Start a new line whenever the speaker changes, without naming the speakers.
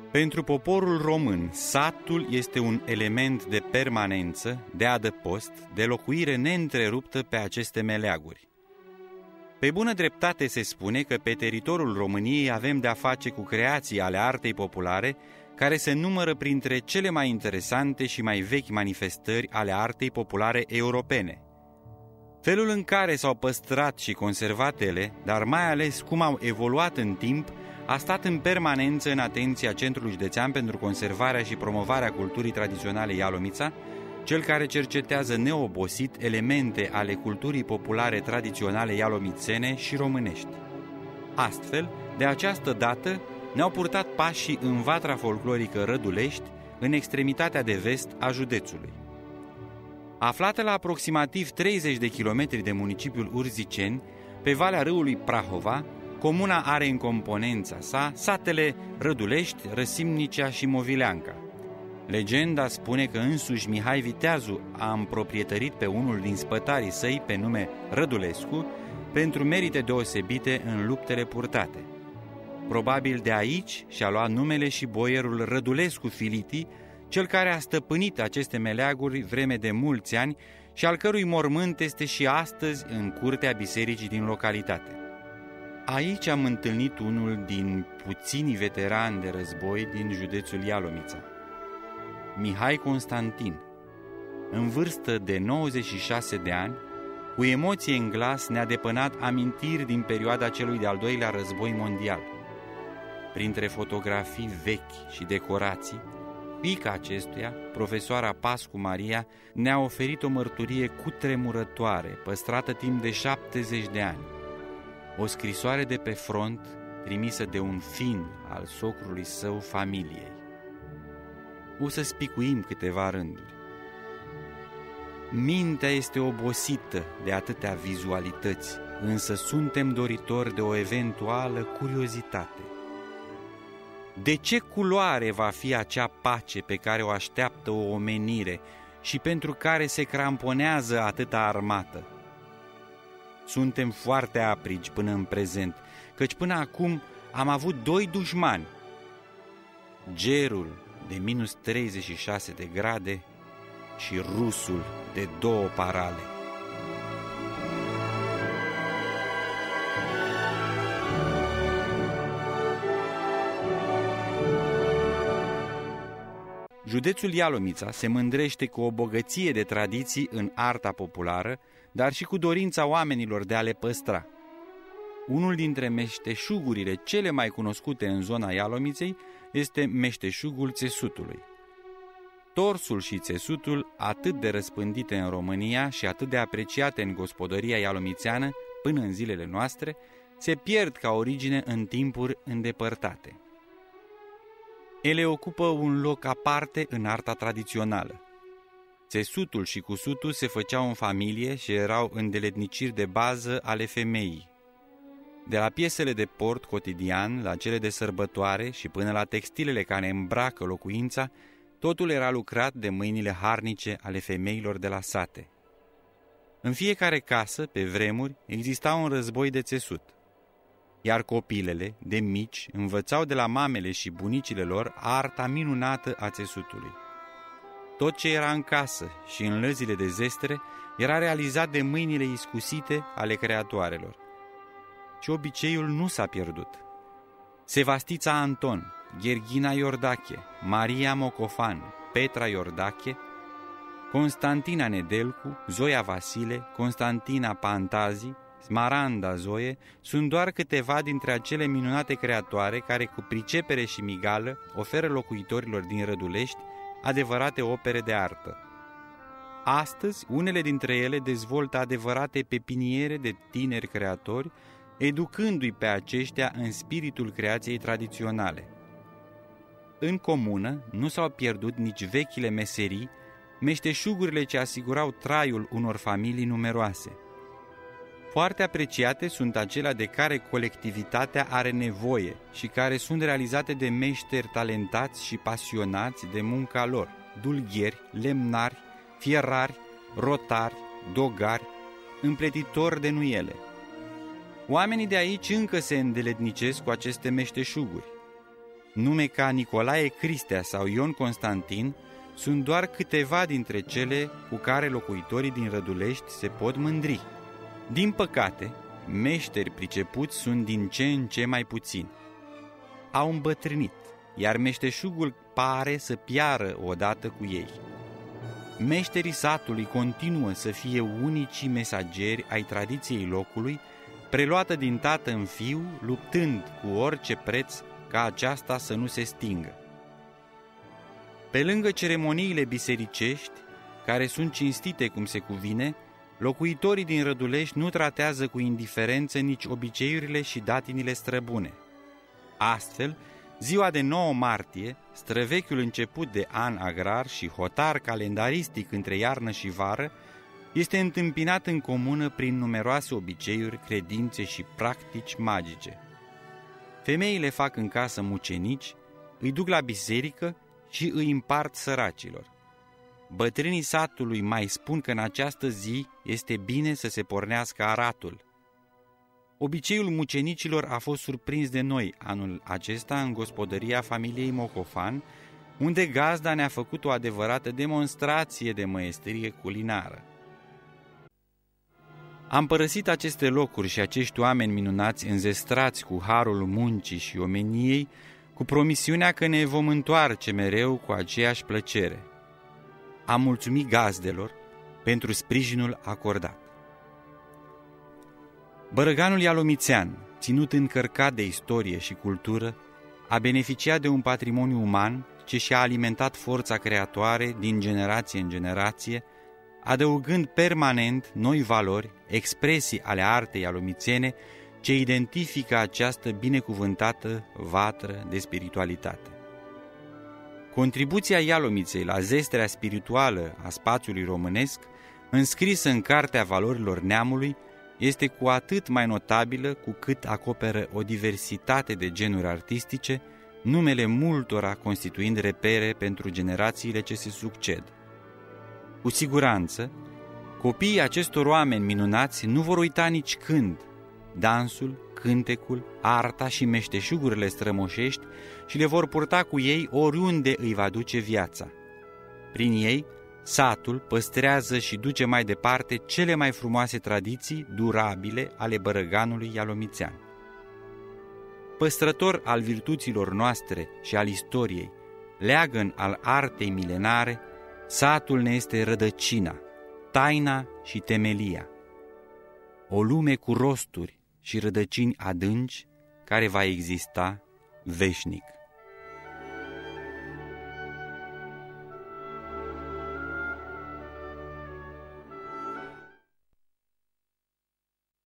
Pentru poporul român, satul este un element de permanență, de adăpost, de locuire neîntreruptă pe aceste meleaguri. Pe bună dreptate se spune că pe teritoriul României avem de-a face cu creații ale artei populare care se numără printre cele mai interesante și mai vechi manifestări ale artei populare europene. Felul în care s-au păstrat și conservat ele, dar mai ales cum au evoluat în timp, a stat în permanență în atenția Centrului Județean pentru conservarea și promovarea culturii tradiționale Ialomița, cel care cercetează neobosit elemente ale culturii populare tradiționale ialomițene și românești. Astfel, de această dată, ne-au purtat pașii în vatra folclorică Rădulești, în extremitatea de vest a județului. Aflată la aproximativ 30 de kilometri de municipiul Urziceni, pe valea râului Prahova, comuna are în componența sa satele Rădulești, Răsimnicea și Movileanca. Legenda spune că însuși Mihai Viteazu a împroprietărit pe unul din spătarii săi pe nume Rădulescu pentru merite deosebite în luptele purtate. Probabil de aici și-a luat numele și boierul Rădulescu Filiti, cel care a stăpânit aceste meleaguri vreme de mulți ani și al cărui mormânt este și astăzi în curtea bisericii din localitate. Aici am întâlnit unul din puținii veterani de război din județul Ialomița, Mihai Constantin. În vârstă de 96 de ani, cu emoție în glas ne-a depănat amintiri din perioada celui de-al doilea război mondial. Printre fotografii vechi și decorații, fiica acestuia, profesoara Pascu Maria, ne-a oferit o mărturie cutremurătoare, păstrată timp de 70 de ani. O scrisoare de pe front, trimisă de un fin al socrului său familiei. O să spicuim câteva rânduri. Mintea este obosită de atâtea vizualități, însă suntem doritori de o eventuală curiozitate. De ce culoare va fi acea pace pe care o așteaptă o omenire și pentru care se cramponează atâta armată? Suntem foarte aprigi până în prezent, căci până acum am avut 2 dușmani. Gerul de minus 36 de grade și rusul de 2 parale. Județul Ialomița se mândrește cu o bogăție de tradiții în arta populară, dar și cu dorința oamenilor de a le păstra. Unul dintre meșteșugurile cele mai cunoscute în zona Ialomiței este meșteșugul țesutului. Torsul și țesutul, atât de răspândite în România și atât de apreciate în gospodăria ialomițeană până în zilele noastre, se pierd ca origine în timpuri îndepărtate. Ele ocupă un loc aparte în arta tradițională. Țesutul și cusutul se făceau în familie și erau îndeletniciri de bază ale femeii. De la piesele de port cotidian, la cele de sărbătoare și până la textilele care îmbracă locuința, totul era lucrat de mâinile harnice ale femeilor de la sate. În fiecare casă, pe vremuri, exista un război de țesut, iar copilele, de mici, învățau de la mamele și bunicile lor arta minunată a țesutului. Tot ce era în casă și în lăzile de zestre era realizat de mâinile iscusite ale creatoarelor. Și obiceiul nu s-a pierdut. Sevastița Anton, Gherghina Iordache, Maria Mocofan, Petra Iordache, Constantina Nedelcu, Zoia Vasile, Constantina Pantazi, Smaranda Zoe sunt doar câteva dintre acele minunate creatoare care cu pricepere și migală oferă locuitorilor din Rădulești adevărate opere de artă. Astăzi, unele dintre ele dezvoltă adevărate pepiniere de tineri creatori, educându-i pe aceștia în spiritul creației tradiționale. În comună nu s-au pierdut nici vechile meserii, meșteșugurile ce asigurau traiul unor familii numeroase. Foarte apreciate sunt acelea de care colectivitatea are nevoie și care sunt realizate de meșteri talentați și pasionați de munca lor, dulgheri, lemnari, fierari, rotari, dogari, împletitori de nuiele. Oamenii de aici încă se îndeletnicesc cu aceste meșteșuguri. nume ca Nicolae Cristea sau Ion Constantin sunt doar câteva dintre cele cu care locuitorii din Rădulești se pot mândri. Din păcate, meșteri pricepuți sunt din ce în ce mai puțini. Au îmbătrânit, iar meșteșugul pare să piară odată cu ei. Meșterii satului continuă să fie unicii mesageri ai tradiției locului, preluată din tată în fiu, luptând cu orice preț ca aceasta să nu se stingă. Pe lângă ceremoniile bisericești, care sunt cinstite cum se cuvine, locuitorii din Rădulești nu tratează cu indiferență nici obiceiurile și datinile străbune. Astfel, ziua de 9 martie, străvechiul început de an agrar și hotar calendaristic între iarnă și vară, este întâmpinat în comună prin numeroase obiceiuri, credințe și practici magice. Femeile fac în casă mucenici, îi duc la biserică și îi împart săracilor. Bătrânii satului mai spun că în această zi este bine să se pornească aratul. Obiceiul mucenicilor a fost surprins de noi anul acesta în gospodăria familiei Mocofan, unde gazda ne-a făcut o adevărată demonstrație de măestrie culinară. Am părăsit aceste locuri și acești oameni minunați înzestrați cu harul muncii și omeniei, cu promisiunea că ne vom întoarce mereu cu aceeași plăcere. Am mulțumit gazdelor pentru sprijinul acordat. Bărăganul Ialomițean, ținut încărcat de istorie și cultură, a beneficiat de un patrimoniu uman ce și-a alimentat forța creatoare din generație în generație, adăugând permanent noi valori, expresii ale artei ialomițene ce identifică această binecuvântată vatră de spiritualitate. Contribuția Ialomiței la zestrea spirituală a spațiului românesc, înscrisă în Cartea Valorilor Neamului, este cu atât mai notabilă cu cât acoperă o diversitate de genuri artistice, numele multora constituind repere pentru generațiile ce se succed. Cu siguranță, copiii acestor oameni minunați nu vor uita nici când dansul, cântecul, arta și meșteșugurile strămoșești și le vor purta cu ei oriunde îi va duce viața. Prin ei, satul păstrează și duce mai departe cele mai frumoase tradiții durabile ale bărăganului ialomițean. Păstrător al virtuților noastre și al istoriei, leagăn al artei milenare, satul ne este rădăcina, taina și temelia. O lume cu rosturi și rădăcini adânci care va exista veșnic.